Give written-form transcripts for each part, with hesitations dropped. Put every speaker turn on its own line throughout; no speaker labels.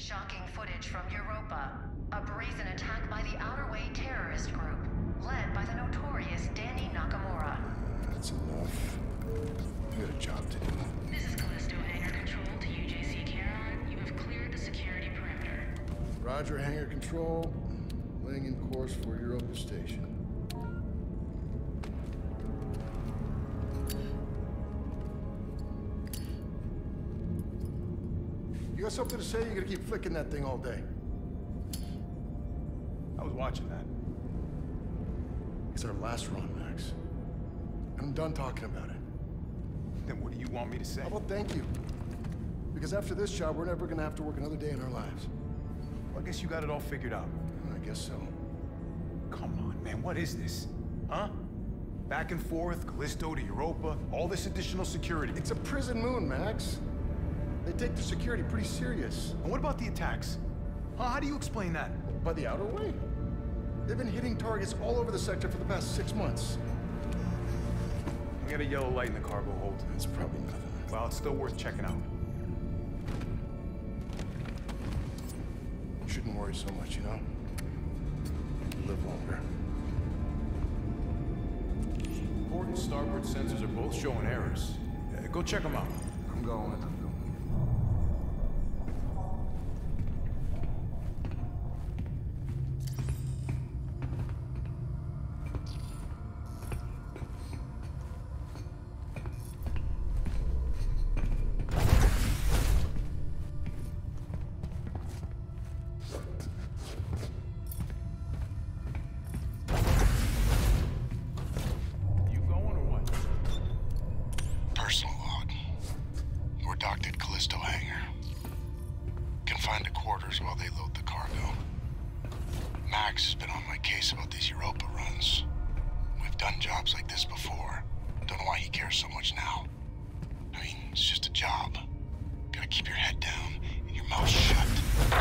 Shocking footage from Europa. A brazen attack by the Outer Way terrorist group, led by the notorious Danny Nakamura.
That's enough. We got a job to do.
This is Callisto Hangar Control to UJC Charon. You have cleared the security perimeter.
Roger, Hangar Control. Laying in course for Europa Station. You got something to say? You're gonna keep flicking that thing all day.
I was watching that.
It's our last run, Max. I'm done talking about it.
Then what do you want me to say?
How about thank you? Because after this job, we're never gonna have to work another day in our lives.
Well, I guess you got it all figured out.
I guess so.
Come on, man, what is this? Huh? Back and forth, Callisto to Europa, all this additional security.
It's a prison moon, Max. They take the security pretty serious.
And what about the attacks? Huh? How do you explain that?
By the Outer Way. They've been hitting targets all over the sector for the past 6 months.
We got a yellow light in the cargo hold.
That's probably nothing.
Well, it's still worth checking out.
You shouldn't worry so much, you know? Live longer.
Port and starboard sensors are both showing errors. Go check them out.
I'm going.
Personal log. We're docked at Callisto Hangar. Confined to quarters while they load the cargo. Max has been on my case about these Europa runs. We've done jobs like this before. Don't know why he cares so much now. I mean, it's just a job. Gotta keep your head down and your mouth shut.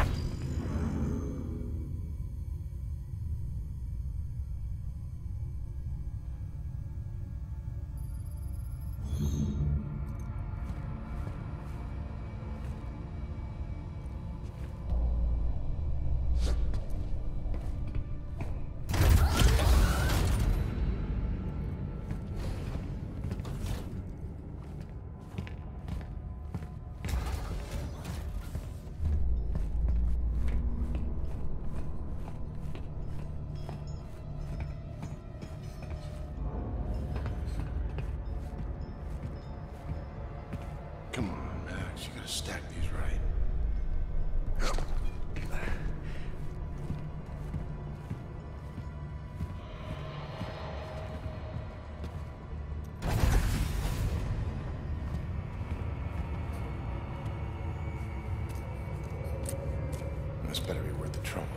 Come on, Max. You gotta stack these right. This better be worth the trouble.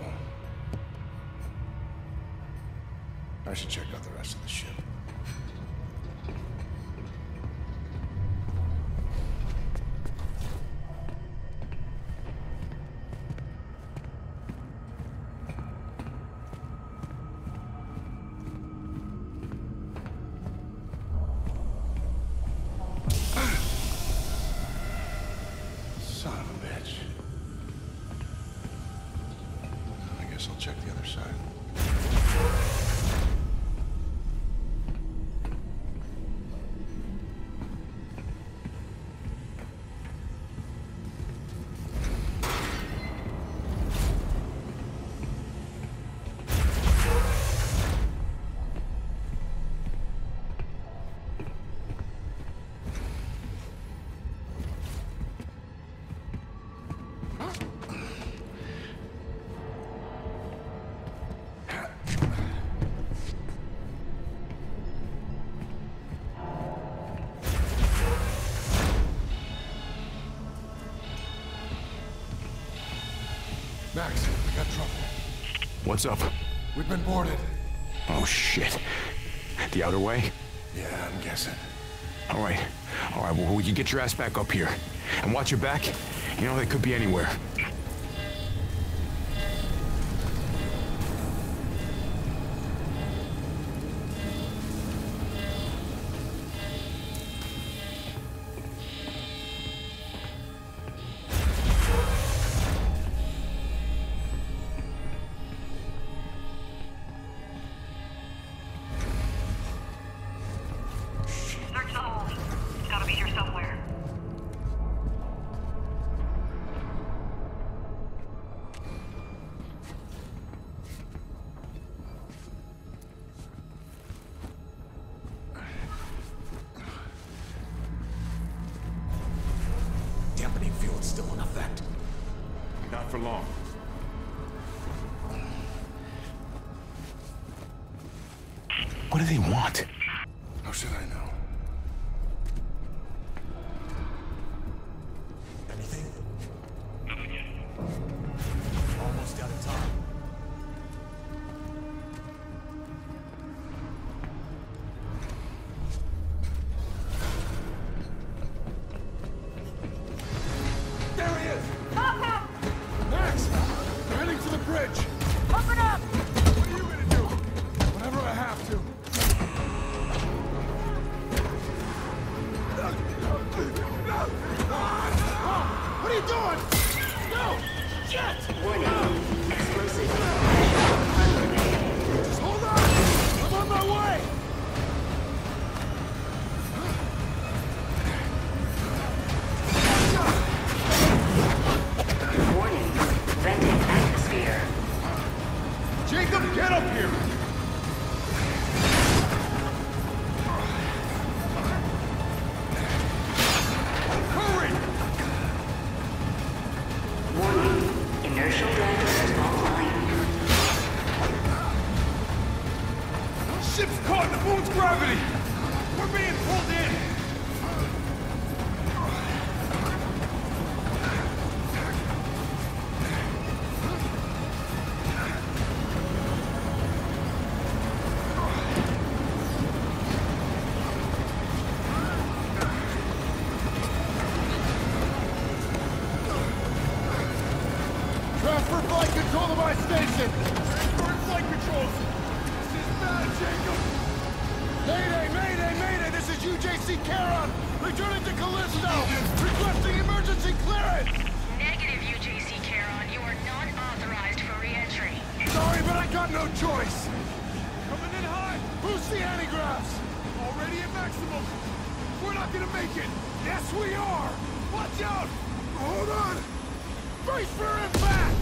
I should check out the rest of the ship. Son of a bitch. I guess I'll check the other side. Max, we got trouble.
What's up?
We've been boarded.
Oh, shit. The Outer Way?
Yeah, I'm guessing.
All right, well, we can get your ass back up here. And watch your back. You know, they could be anywhere.
dampening fluid still in effect.
Not for long.
What do they want?
How should I know?
Anything? Almost out of time.
There he is! Max! We're heading to the bridge!
Open up!
What are you gonna do? Whatever I have to. What are you doing? No! Shit!
Warning. Explosive.
Just hold on! I'm on my way!
Warning. Venting atmosphere.
Jacob, get up here! Hurry!
Warning. Inertial drivers online.
Ship's caught in the moon's gravity! We're being pulled in!
Transfer flight control to my station! Transfer flight controls! This is bad, Jacob! Mayday, mayday, mayday! This is UJC Charon! Returning to Callisto! Requesting emergency clearance!
Negative, UJC Charon. You are not authorized for re-entry.
Sorry, but I got no choice! Coming in hot! Who's the antigraphs? Already at maximum! We're not gonna make it! Yes, we are! Watch out! Hold on! Brace for impact!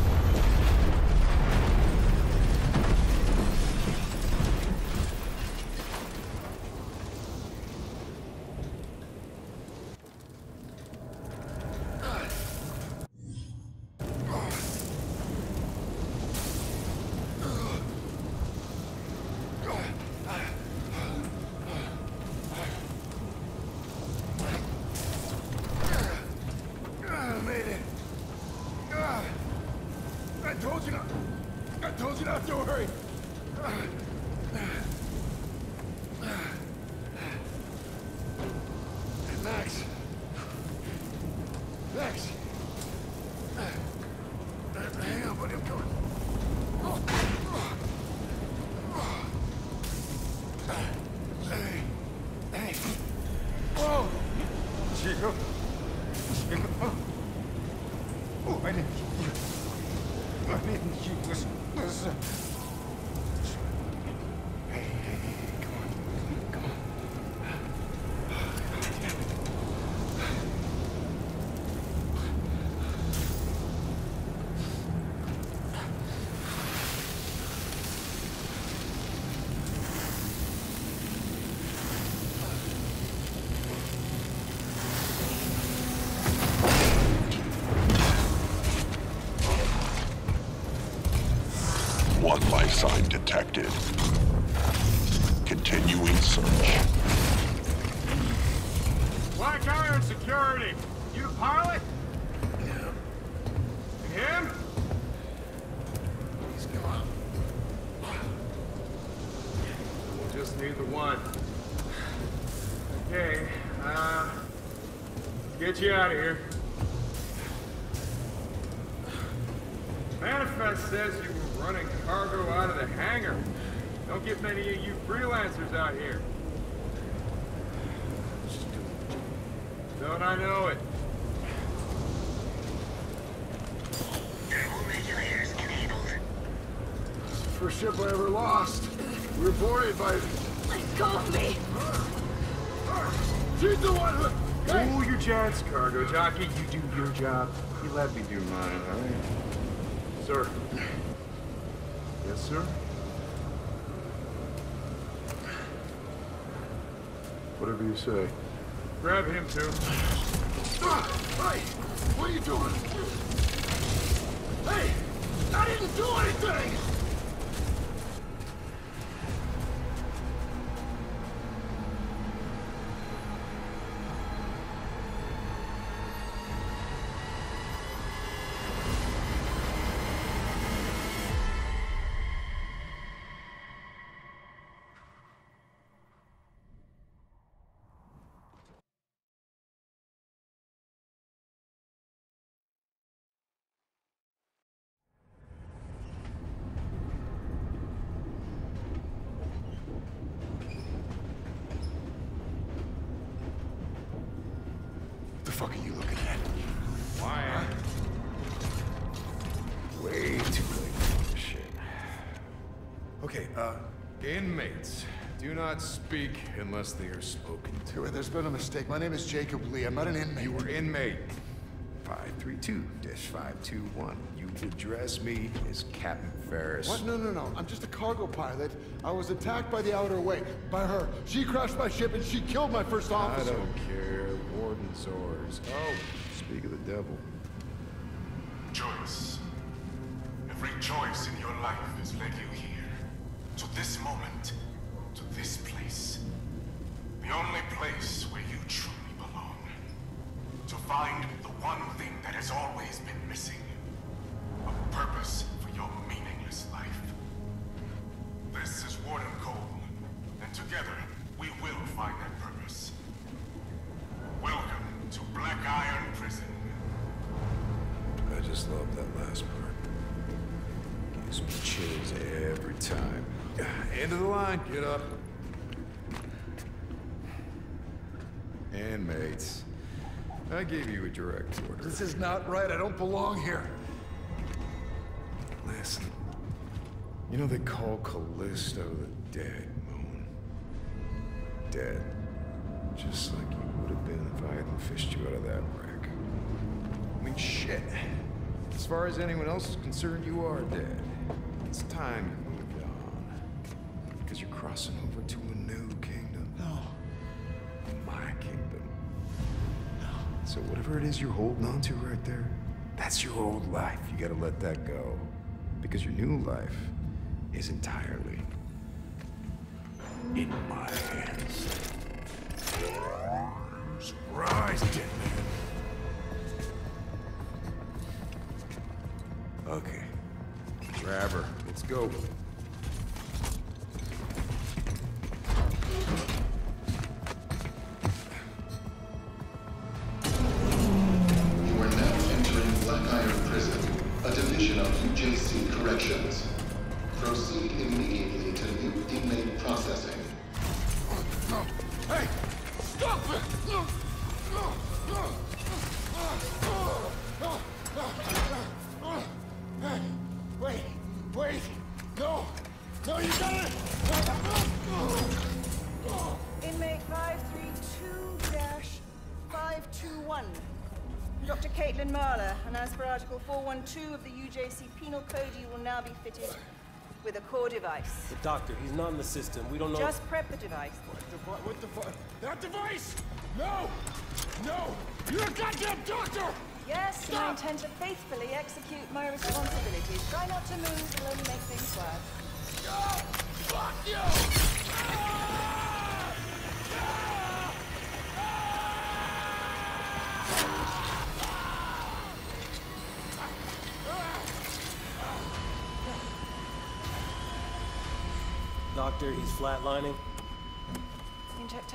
Made it. I told you not to worry. Max. Max. Hang on, buddy. I'm coming. Hey. Whoa.
Jacob? Jacob? Oh, I didn't shoot you. I didn't shoot. Listen. Hey, come on. Come on.
One life sign detected. Continuing search.
Black Iron Security. You the pilot?
Yeah.
And him?
He's gone.
We'll just need the one. Okay, get you out of here. Manifest says you were running cargo out of the hangar. Don't get many of you freelancers out here. Don't I know it?
Thermal regulators enabled.
First ship I ever lost. We were boarded by...
Let go of me!
She's the one who... Hey!
Cool your jets, cargo jockey. You do your job. You let me do mine, all right? Sir. Yes, sir? Whatever you say. Grab him, too.
Hey! you doing? Hey! I didn't do anything!
What the fuck are you looking at? Why? Way too late for this shit. Okay, inmates. Do not speak unless they are spoken to.
There's been a mistake. My name is Jacob Lee. I'm not an inmate.
You were inmate 532-521. You address me as Captain Ferris.
What? No. I'm just a cargo pilot. I was attacked by the Outer Way. By her. She crashed my ship and she killed my first
I
officer.
don't care. Warden's orders. Oh, speak of the devil.
Choice. Every choice in your life has led you here. To this moment. To this place. The only place where you truly belong. To find the one thing that has always been missing. A purpose for your meaningless life. This is Warden Cole. And together, we will find that purpose. Welcome to Black Iron Prison.
I just love that last part. Gives me chills every time. End of the line, get up. Inmates, I gave you a direct order.
This is not right. I don't belong here.
Listen, you know they call Callisto the dead moon. Dead. Just like you would have been if I hadn't fished you out of that wreck. I mean, shit. As far as anyone else is concerned, you are dead. It's time you moved on. Because you're crossing over to a new kingdom.
No.
My kingdom. No. So whatever it is you're holding on to right there, that's your old life. You gotta let that go. Because your new life is entirely in my hands. Surprise, dead man. Okay. Grab her. Let's go.
You are now entering Black Iron Prison, a division of UJC Corrections. Proceed immediately to new inmate processing.
Hey! Stop it! Hey! Wait! No! No, you got it!
Inmate 532-521. Dr. Caitlin Marler, and as per Article 412 of the UJC Penal Code, you will now be fitted with a core device.
The doctor, he's not in the system. We don't know.
Just prep the device.
What the fuck? That device! No! No! You're a goddamn doctor!
Yes, and I intend to faithfully execute my responsibilities. Try not to move, it'll only make things worse.
Oh, fuck you!
Doctor, he's flatlining.
Injector.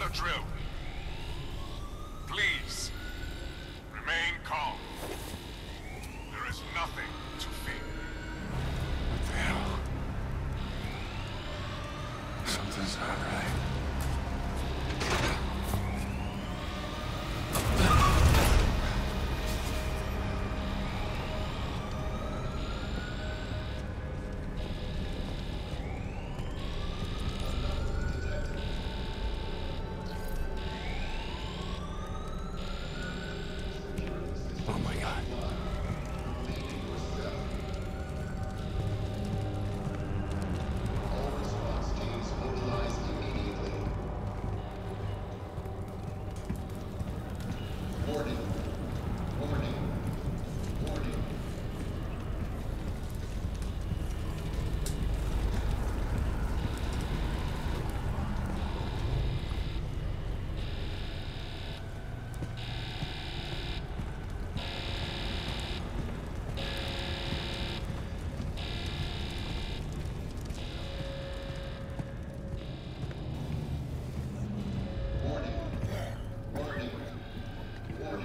not a drill. Please, remain calm. There is nothing to fear.
What the hell? Something's not right. Oh my God.
All response teams mobilize immediately. Warning. Warning. Warning. Warning. Warning. Warning.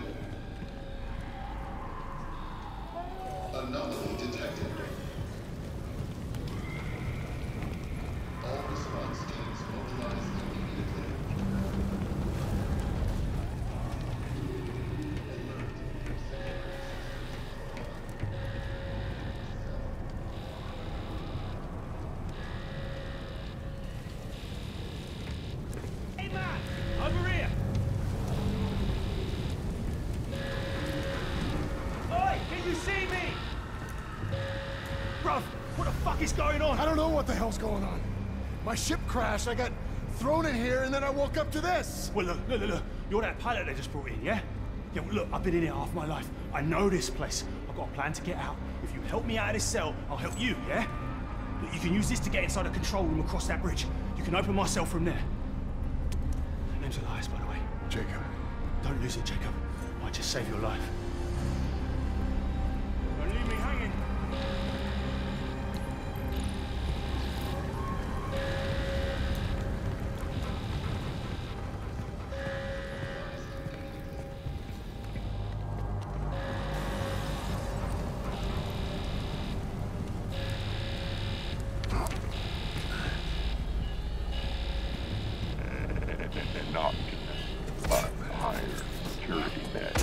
Anomaly detected. All response teams mobilize immediately.
Hey man, over here! Oi, can you see me?
Bruv, what the fuck is going on?
I don't know what the hell's going on. My ship crashed, I got thrown in here, and then I woke up to this.
Well, look. You're that pilot they just brought in, yeah? Yeah, well, look, I've been in here half my life. I know this place. I've got a plan to get out. If you help me out of this cell, I'll help you, yeah? Look, you can use this to get inside a control room across that bridge. You can open my cell from there. That name's Elias, by the way.
Jacob.
Don't lose it, Jacob. Might just save your life. Don't leave me hanging.
Not but higher security net.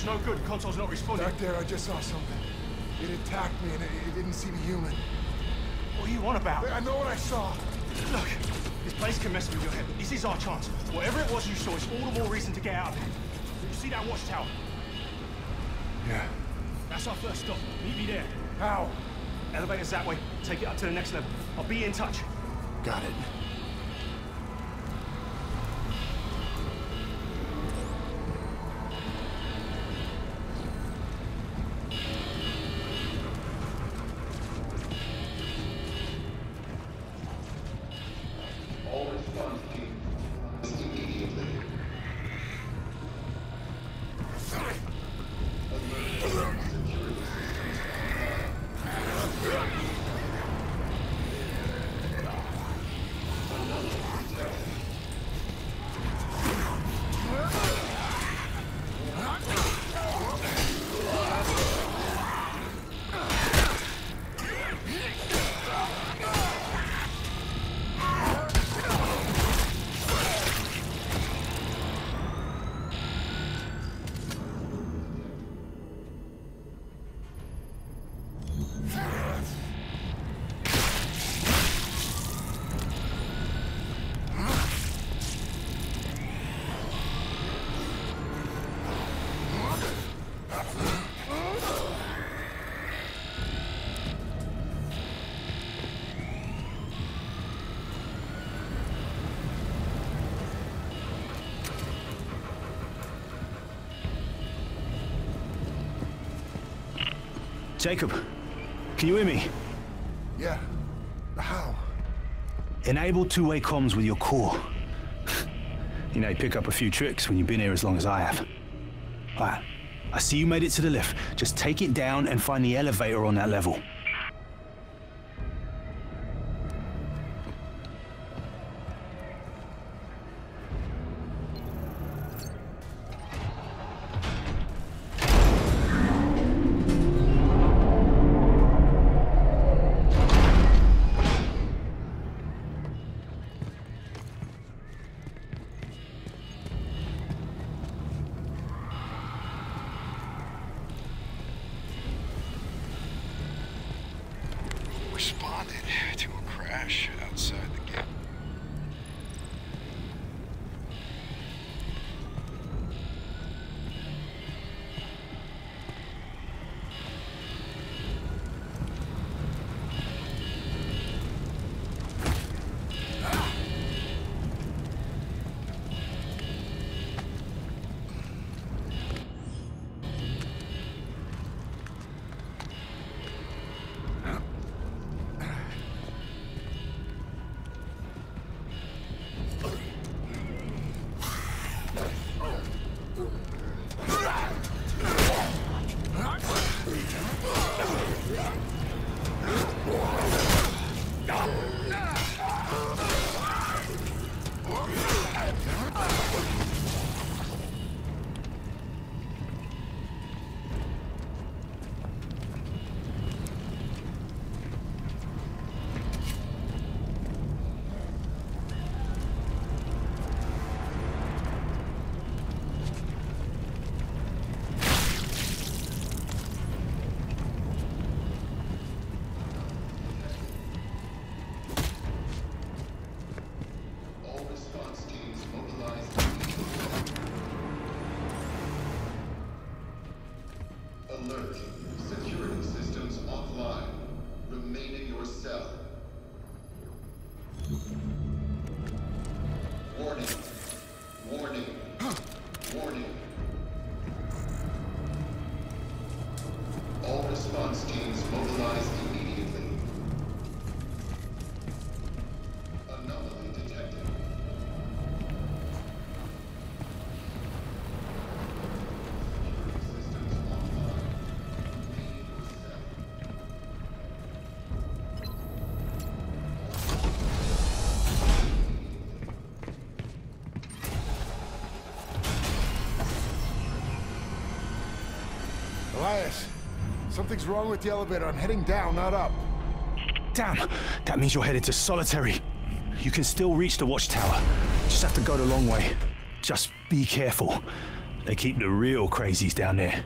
no good. The console's not responding.
Back there, I just saw something. It attacked me, and it didn't seem human.
What are you on about?
I know what I saw.
Look, this place can mess with your head, but this is our chance. Whatever it was you saw, it's all the more reason to get out of here. You see that watchtower?
Yeah.
That's our first stop. Meet me there.
How?
Elevator's that way. Take it up to the next level. I'll be in touch.
Got it.
All response teams immediately. Alert security
Jacob, can you hear me?
Yeah. How?
Enable two-way comms with your core. You know, you pick up a few tricks when you've been here as long as I have. Right, I see you made it to the lift. Just take it down and find the elevator on that level.
Responded to a crash outside the gate. Alert. Security systems offline. Remain in your cell. Warning. Warning. Warning. All response teams mobilized immediately. Anomaly detected.
Elias, something's wrong with the elevator. I'm heading down, not up.
Damn! That means you're headed to Solitary. You can still reach the watchtower. Just have to go the long way. Just be careful. They keep the real crazies down there.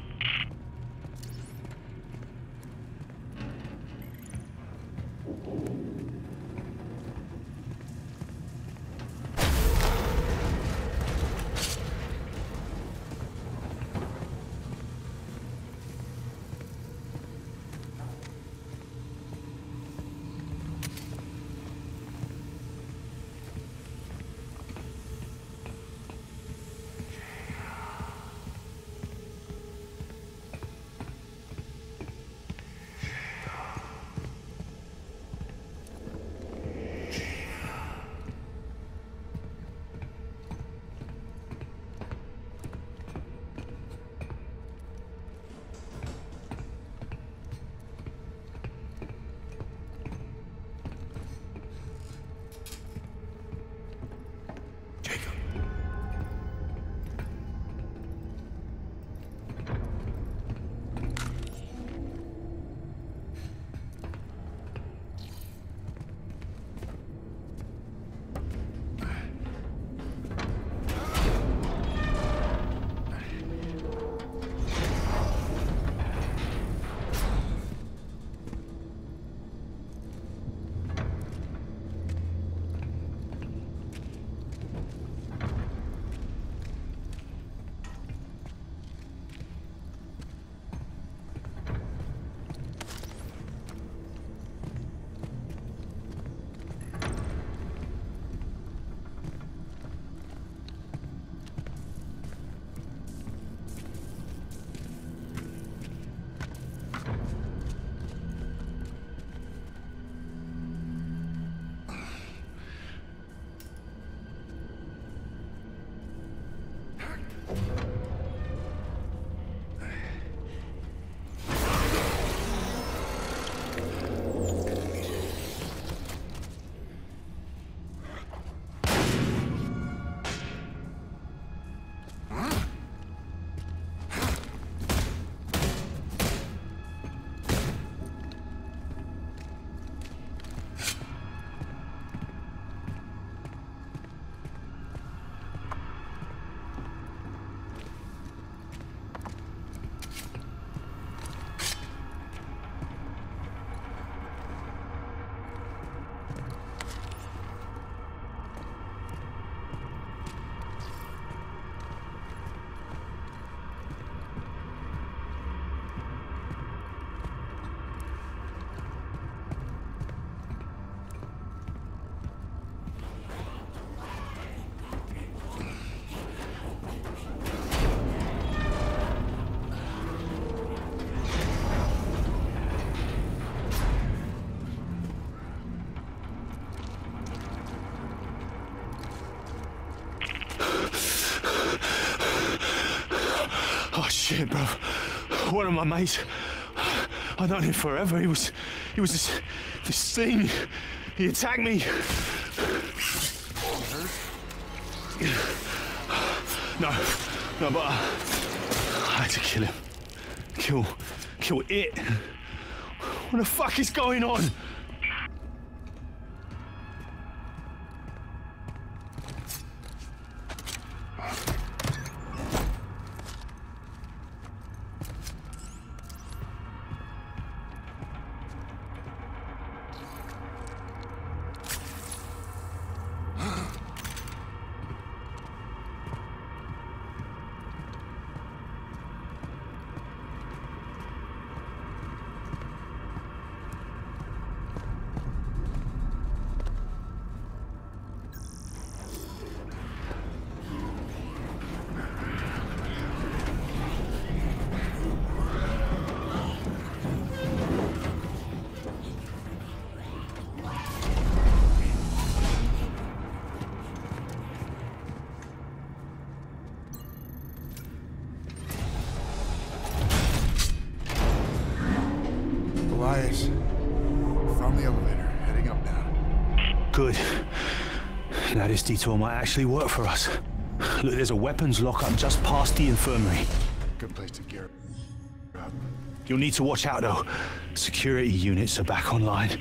Shit, bro. One of my mates, I've known him forever. He was this thing. He attacked me. No, but I had to kill him. Kill it. What the fuck is going on?
Elias, found the elevator, heading up now.
Good. Now this detour might actually work for us. Look, there's a weapons lockup just past the infirmary.
Good place to gear up.
You'll need to watch out, though. Security units are back online.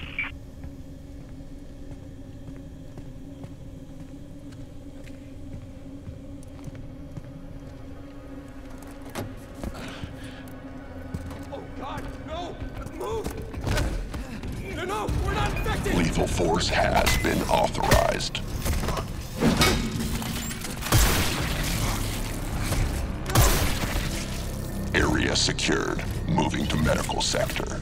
lethal force has been authorized. Area secured. Moving to medical sector.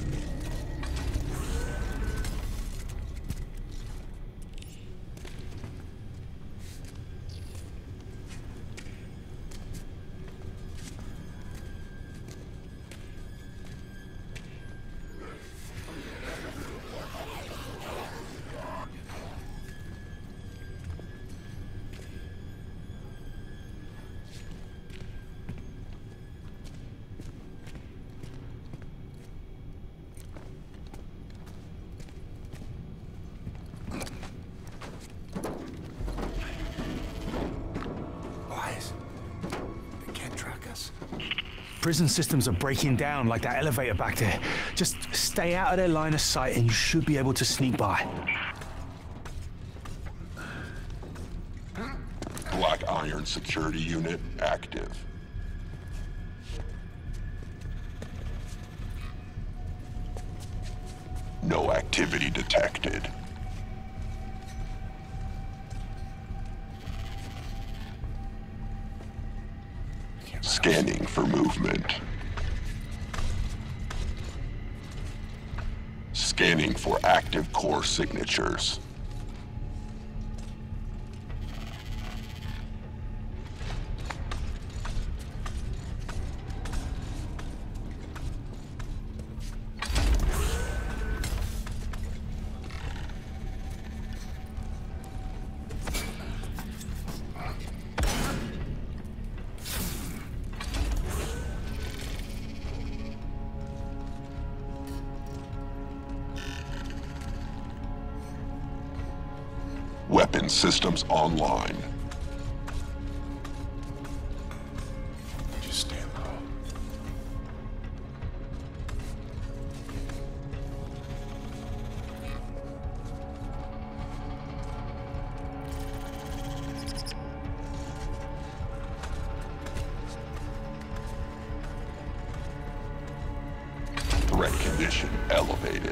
Prison systems are breaking down like that elevator back there. Just stay out of their line of sight and you should be able to sneak by.
Black Iron security unit active. No activity detected. Scanning for movement. Scanning for active core signatures. Weapon systems online.
Just stand low.
Threat condition elevated.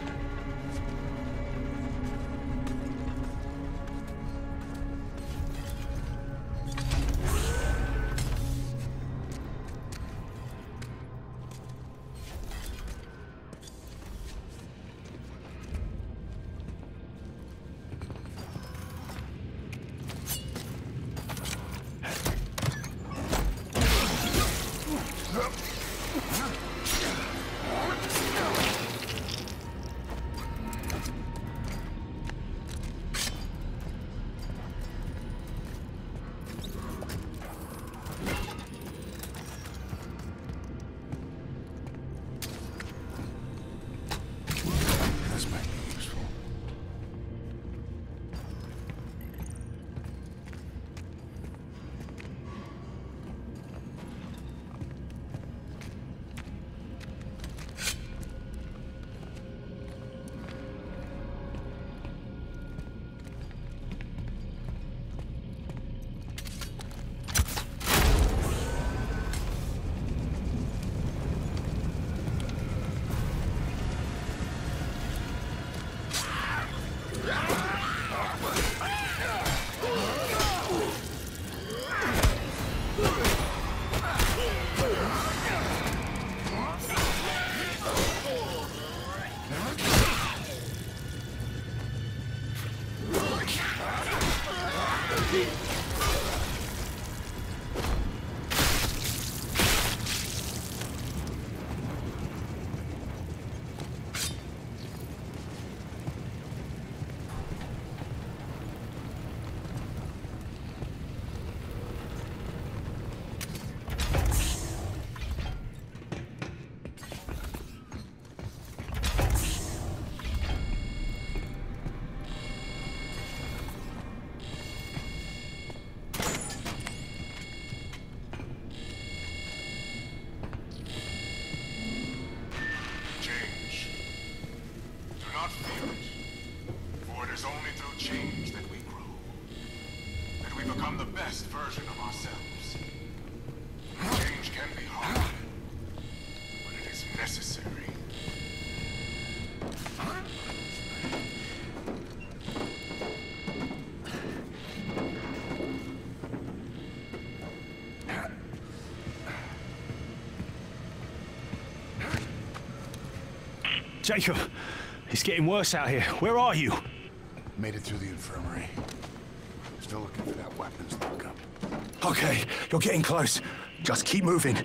Become the best version of ourselves. Change can be hard, but it is necessary.
Jacob, it's getting worse out here. Where are you?
Made it through the infirmary. Still looking for that weapons lockup.
Okay, you're getting close. Just keep moving.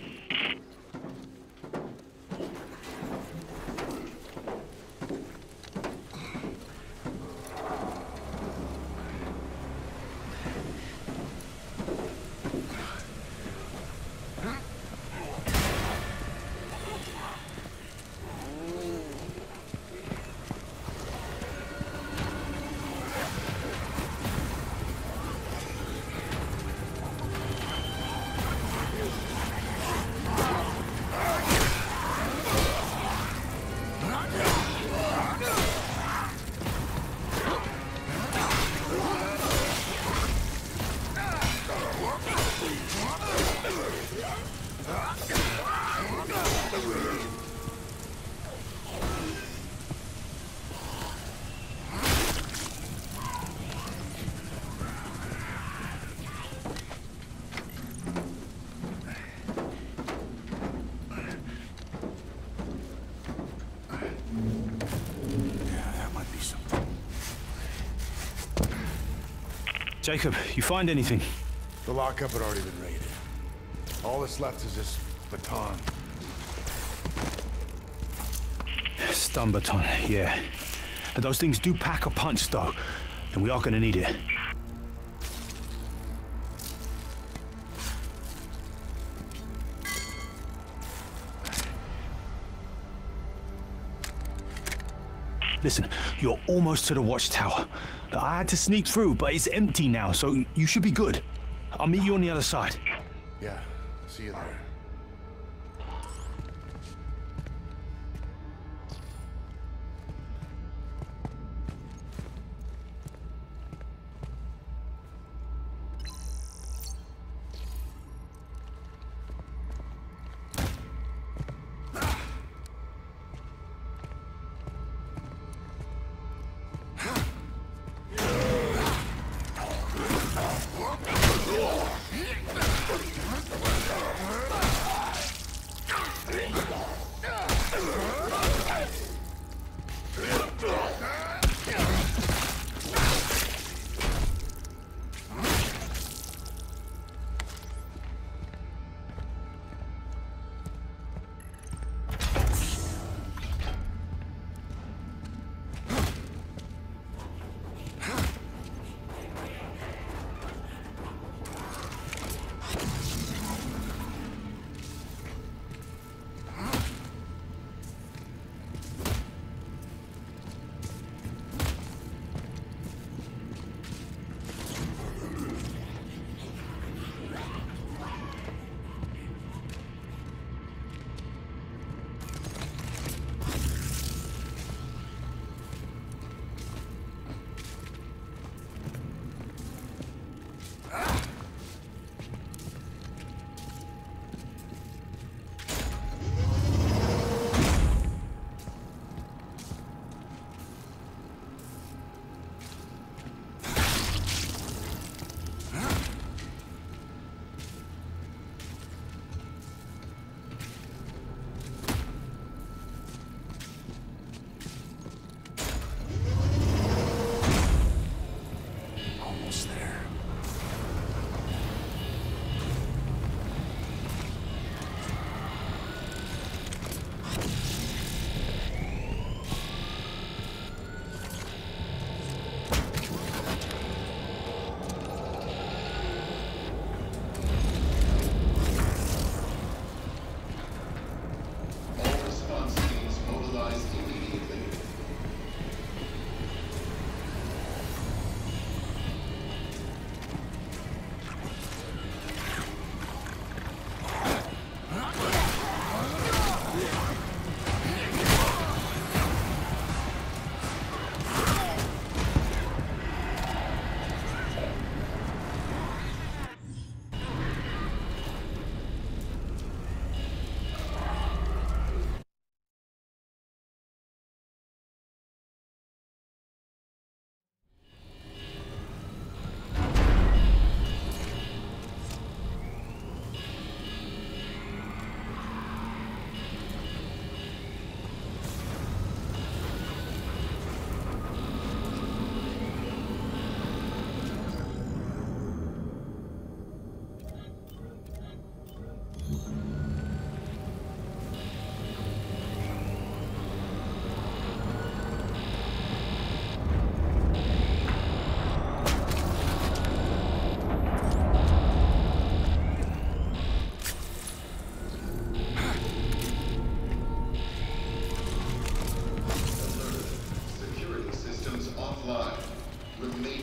Jacob, you find anything?
The lockup had already been raided. All that's left is this baton.
Stun baton, yeah. And those things do pack a punch, though, and we are gonna need it. Listen, you're almost to the watchtower. I had to sneak through, but it's empty now, so you should be good. I'll meet you on the other side.
Yeah, see you there.
Remain.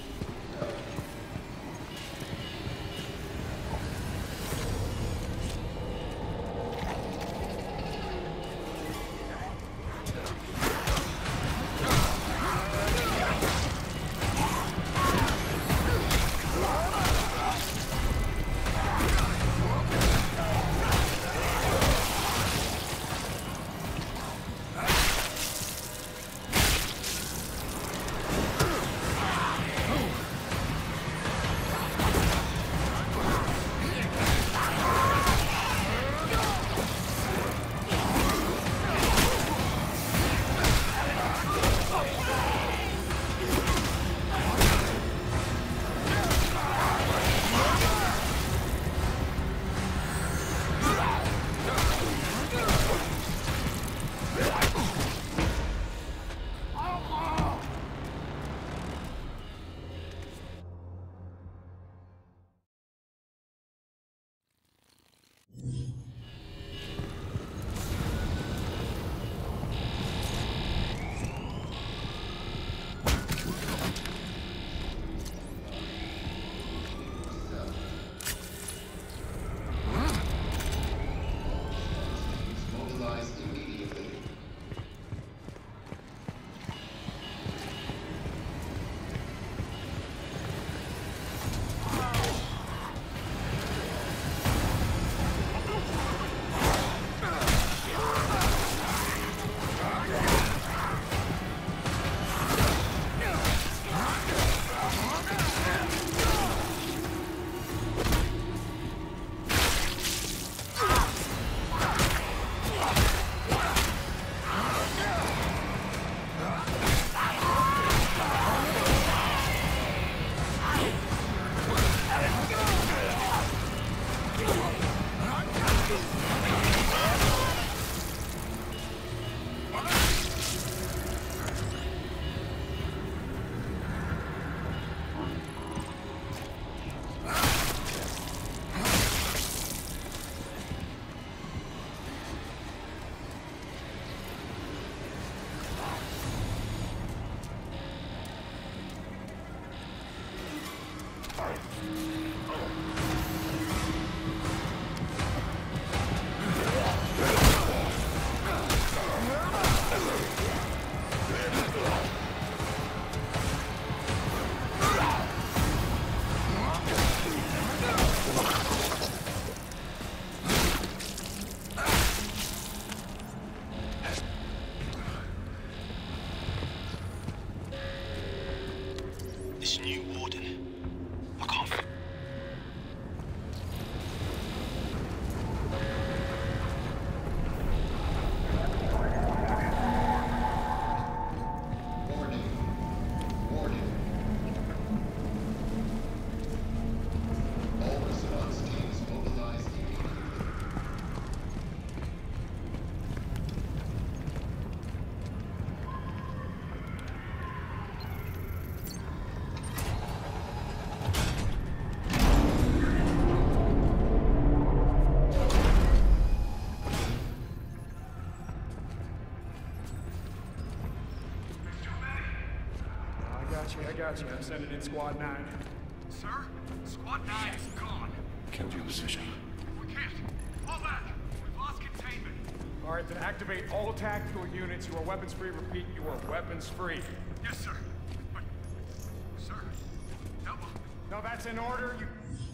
I got you. I'm sending in Squad 9.
Sir? Squad 9 is gone.
Kept your position.
We can't. Fall back. We've lost containment.
All right, then activate all tactical units. You are weapons free. Repeat, you are weapons free.
Yes, sir. But, sir, double.
No, that's in order. You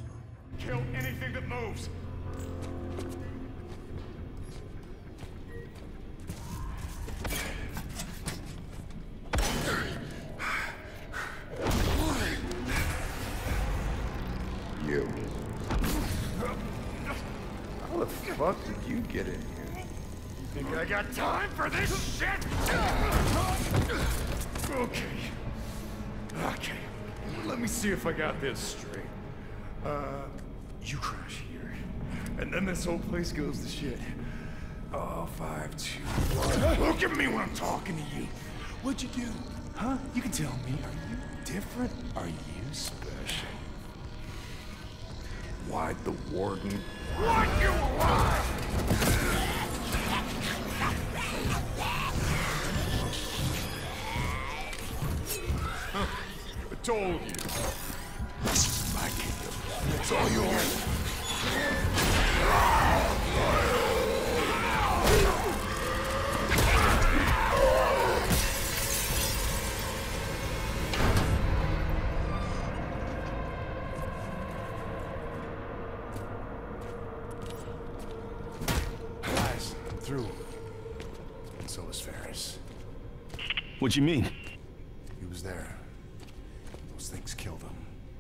kill anything that moves.
You. How the fuck did you get in here?
You think I got time for this shit? Okay. Let me see if I got this straight. You crash here, and then this whole place goes to shit. Oh, 5, 2, 1. Look at me when I'm talking to you. What'd you do? Huh? You can tell me. Are you different? Are you special? Why'd the warden want you alive? Told you. My kingdom. It's all yours.
Guys, I'm through. And so is Ferris.
What do you mean?
He was there. Those things killed him.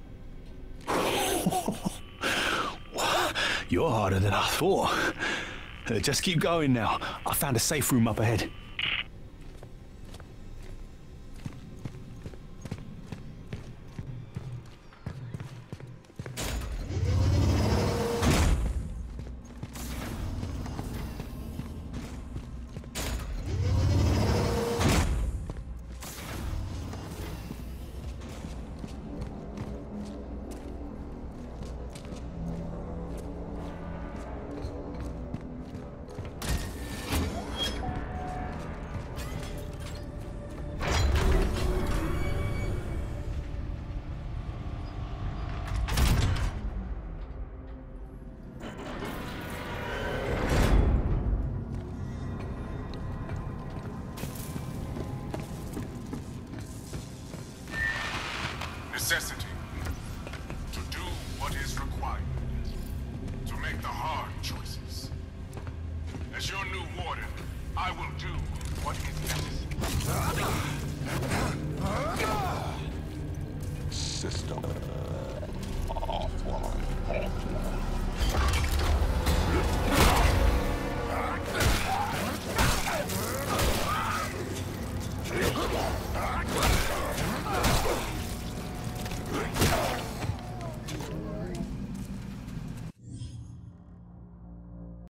You're harder than I thought. Just keep going now. I found a safe room up ahead.
Necessity.